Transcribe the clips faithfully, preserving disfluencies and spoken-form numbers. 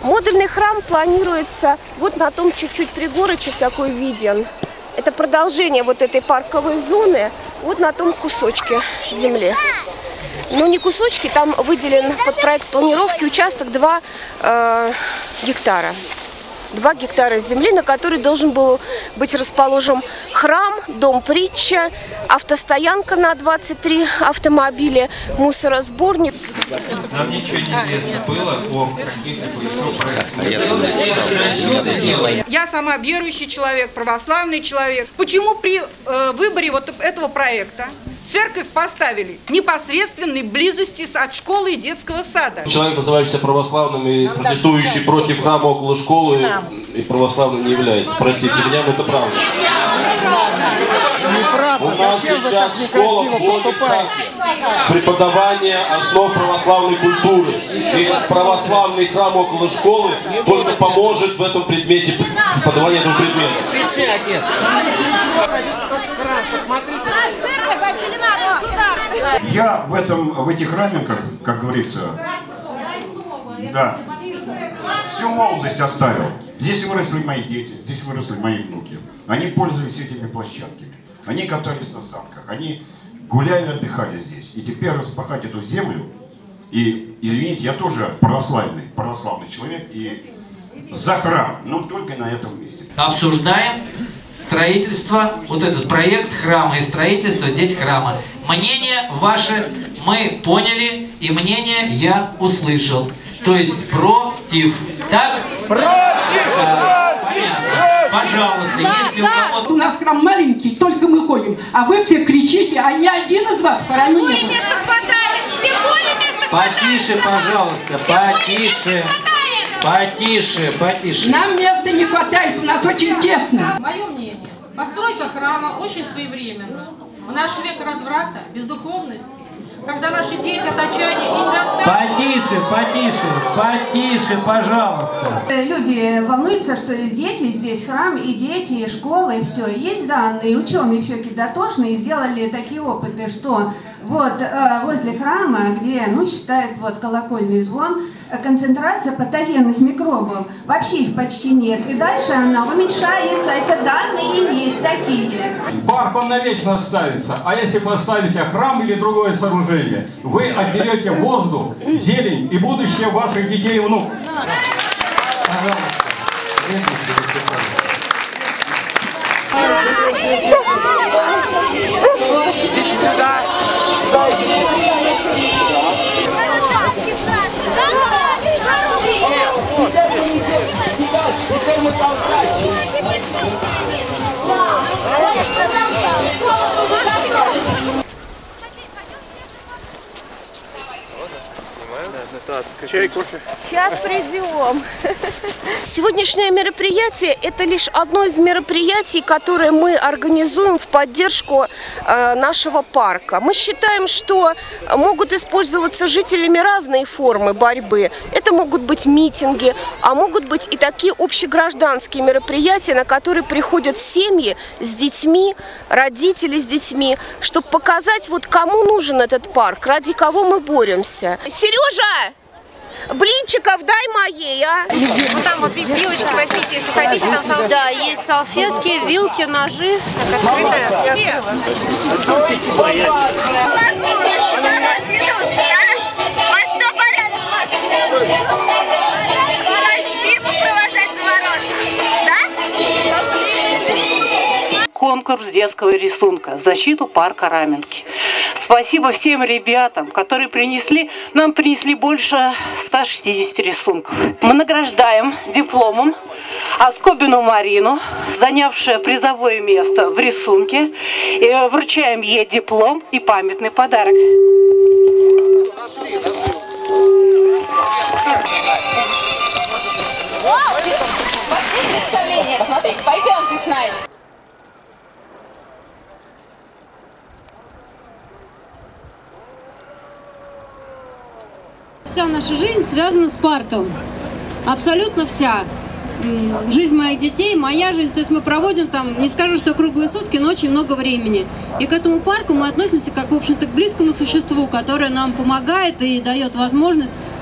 Модульный храм планируется вот на том чуть-чуть пригорочек такой виден. Это продолжение вот этой парковой зоны, вот на том кусочке земли. Ну, не кусочки, там выделен под проект планировки участок два э, гектара. два гектара земли, на которой должен был быть расположен храм, дом-притча, автостоянка на двадцать три автомобиля, мусоросборник. Нам ничего не известно было о каких-либо проектах. Я сама верующий человек, православный человек. Почему при э, выборе вот этого проекта церковь поставили в непосредственной близости от школы и детского сада? Человек, называющийся православным и протестующий против храма около школы, и православным не является. Простите меня, но это правда. У нас сейчас в школах вводится преподавание основ православной культуры. И православный храм около школы только поможет в этом предмете, преподаванию этого предмета. Я в этом, в этих раменках, как говорится, да, всю молодость оставил. Здесь выросли мои дети, здесь выросли мои внуки. Они пользовались этими площадками. Они катались на санках, они гуляли, отдыхали здесь. И теперь распахать эту землю, и, извините, я тоже православный, православный человек, и за храм, но только на этом месте. Обсуждаем строительство, вот этот проект храма и строительство здесь храма. Мнение ваше мы поняли, и мнение я услышал. То есть против. Так? Против! А, понятно. Пожалуйста, за, если за. у кого-то... У нас храм маленький, только мы ходим. А вы все кричите, а ни один из вас хоронил. Места хватает! Тем более места хватает! Потише, пожалуйста, потише. Потише, потише. Нам места не хватает, у нас очень тесно. Мое мнение, постройка храма очень своевременна. В наш век разврата, бездуховности, когда наши дети от отчаяния не достаточно... Потише, потише, потише, пожалуйста. Люди волнуются, что дети здесь, храм, и дети, и школы, и все. Есть данные, ученые все-таки дотошные сделали такие опыты, что вот э, возле храма, где, ну, считают, вот колокольный звон, концентрация патогенных микробов, вообще их почти нет. И дальше она уменьшается, это данные есть такие. Парк он навечно ставится, а если поставите храм или другое сооружение, вы отберете воздух, зелень и будущее ваших детей и внуков. Чай, кофе. Сейчас придем. Сегодняшнее мероприятие – это лишь одно из мероприятий, которые мы организуем в поддержку э, нашего парка. Мы считаем, что могут использоваться жителями разные формы борьбы. Это могут быть митинги, а могут быть и такие общегражданские мероприятия, на которые приходят семьи с детьми, родители с детьми, чтобы показать, вот кому нужен этот парк, ради кого мы боремся. Сережа! Блинчиков дай моей, а? Вот там вот видите, вилочки возьмите, если хотите, там салфетки. Да, есть салфетки, вилки, ножи. Конкурс детского рисунка в защиту парка Раменки. Спасибо всем ребятам, которые принесли, нам принесли больше ста шестидесяти рисунков. Мы награждаем дипломом Оскобину Марину, занявшую призовое место в рисунке, и вручаем ей диплом и памятный подарок. Пошли представление смотреть, пойдемте с нами. Вся наша жизнь связана с парком. Абсолютно вся. Жизнь моих детей, моя жизнь. То есть мы проводим там, не скажу, что круглые сутки, но очень много времени. И к этому парку мы относимся как, в общем-то, к близкому существу, которое нам помогает и дает возможность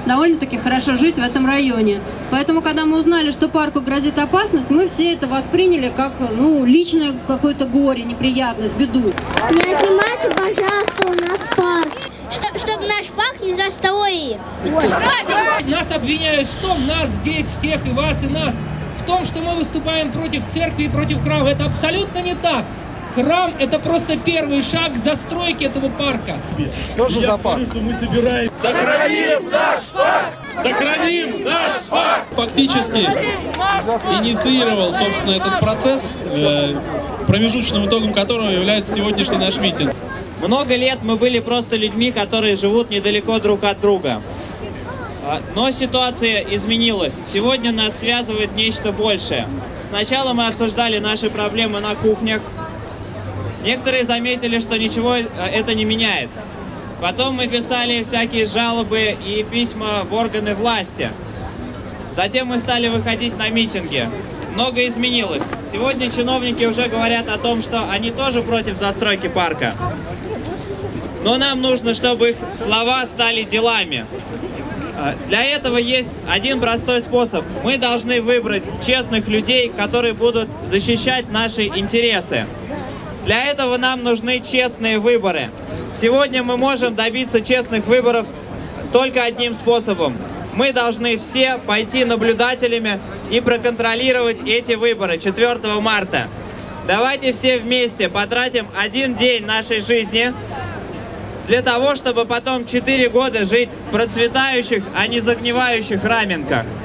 довольно-таки хорошо жить в этом районе. Поэтому, когда мы узнали, что парку грозит опасность, мы все это восприняли как, ну, личное какое-то горе, неприятность, беду. Не отнимайте, пожалуйста, у нас парк, что, чтобы наш парк не застояли. Нас обвиняют в том, нас здесь, всех, и вас, и нас, в том, что мы выступаем против церкви и против храма. Это абсолютно не так. Храм – это просто первый шаг к застройке этого парка. Что же за парк? Мы собираем. Сохраним наш парк! Сохраним наш парк! Фактически инициировал, собственно, этот процесс, э, промежуточным итогом которого является сегодняшний наш митинг. Много лет мы были просто людьми, которые живут недалеко друг от друга. Но ситуация изменилась. Сегодня нас связывает нечто большее. Сначала мы обсуждали наши проблемы на кухнях. Некоторые заметили, что ничего это не меняет. Потом мы писали всякие жалобы и письма в органы власти. Затем мы стали выходить на митинги. Многое изменилось. Сегодня чиновники уже говорят о том, что они тоже против застройки парка. Но нам нужно, чтобы их слова стали делами. Для этого есть один простой способ. Мы должны выбрать честных людей, которые будут защищать наши интересы. Для этого нам нужны честные выборы. Сегодня мы можем добиться честных выборов только одним способом. Мы должны все пойти наблюдателями и проконтролировать эти выборы четвёртого марта. Давайте все вместе потратим один день нашей жизни для того, чтобы потом четыре года жить в процветающих, а не загнивающих Раменках.